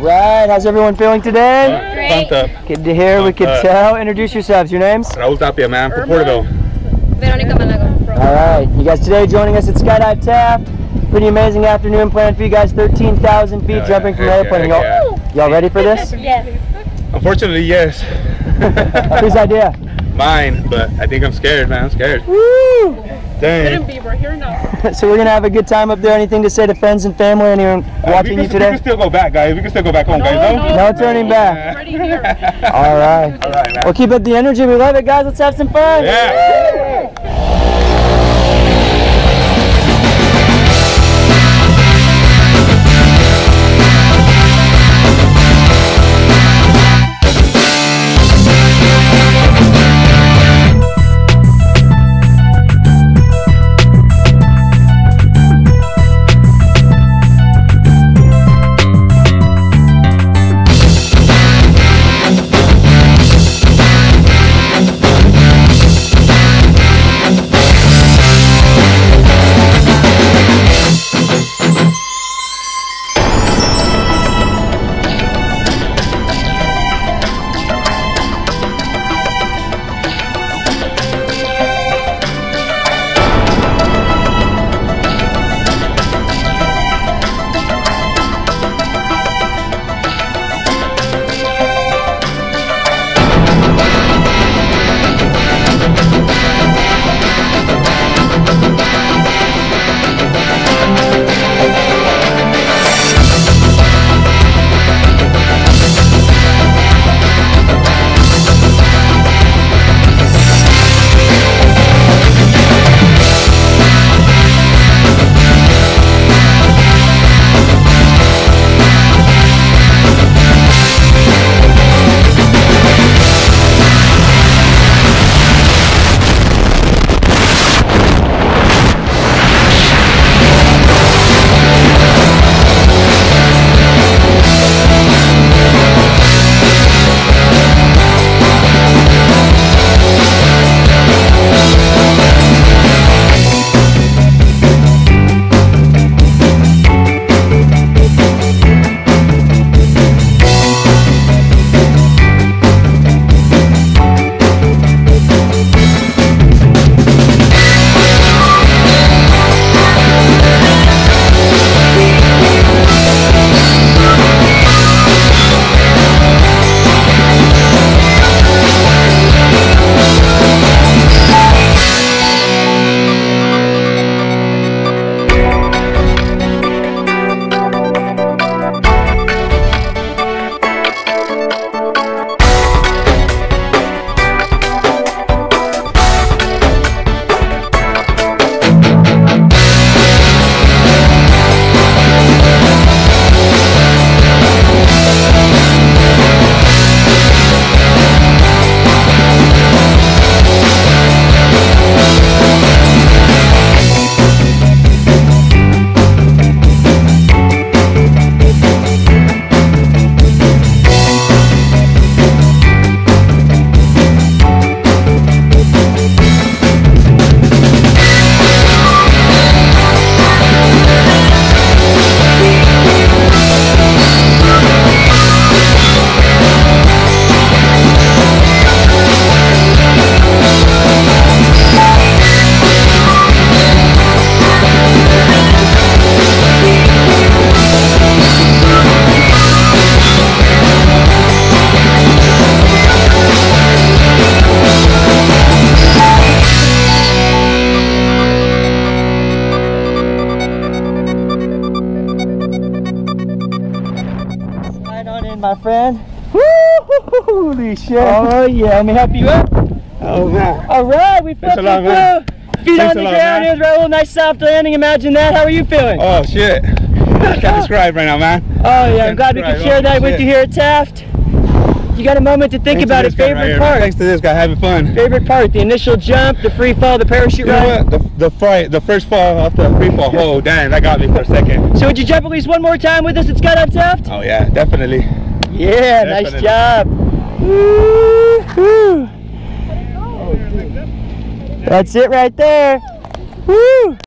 right, how's everyone feeling today? Pumped up. Good to hear, we could tell. Introduce yourselves, your names? Raul Tapia, man, from Porterville. Veronica Malago. All right, you guys today joining us at Skydive Taft. Pretty amazing afternoon planned for you guys, 13,000 feet jumping from an airplane. Y'all ready for this? Yes. Unfortunately, yes. Whose idea? Mine, but I think I'm scared, man. I'm scared. Woo! Dang. Couldn't be, we're here now. So we're gonna have a good time up there. Anything to say to friends and family? Anyone watching you today? We can still go back, guys. We can still go back home, guys. No turning back. Already here. All right. All right, man. Well, keep up the energy. We love it, guys. Let's have some fun. Yeah. My friend. Holy shit. Oh yeah, let me help you up. Oh man. All right, we flipped Thanks a lot, man. Feet Thanks on the a lot, ground. man. Here's Raul. Nice soft landing. Imagine that. How are you feeling? Oh shit. I can't describe right now, man. Oh yeah, I'm glad we could share that with you here at Taft. You got a moment to think about it. Favorite part? Thanks to this guy, having fun. Favorite part? The initial jump, the free fall, the parachute ride? The first fall off the free fall. Oh damn, that got me for a second. So would you jump at least one more time with us at Skydive Taft? Oh yeah, definitely. Yeah, Definitely. nice job. Woo-hoo. That's it right there. Woo!